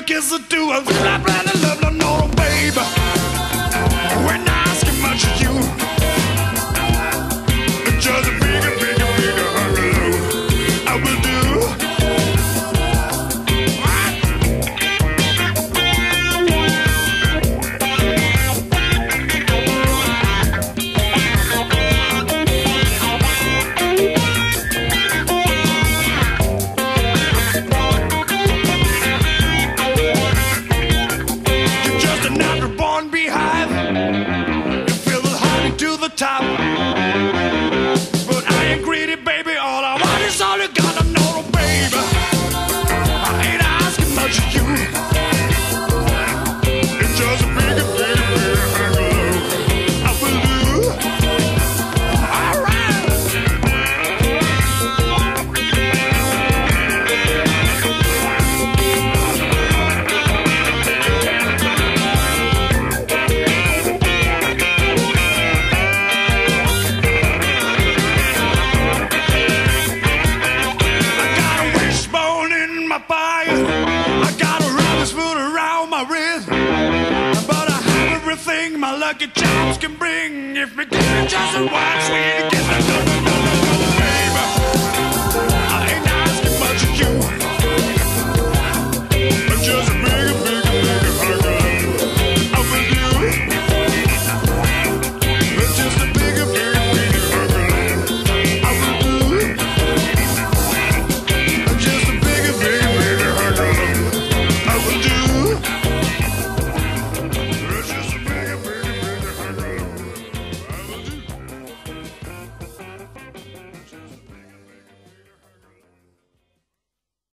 kiss or two. I feel like blind love, no, no, baby. When I ask how much of you, just a bigger, bigger, bigger hello, I will do. Top. But I ain't greedy, baby. All I want is all you gotta know, baby. I ain't asking much of you. It's just a bigger, bigger, bigger hello. I will do. All right. My lucky charms can bring if me give it just a one sweet